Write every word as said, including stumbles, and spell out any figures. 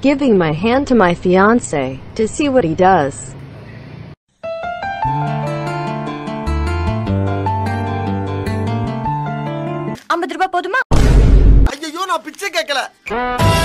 giving my hand to my fiancé to see what he does. ஐம்பது ரூபாய் போதுமா? ஐயோ நான் பிச்சை கேட்கல.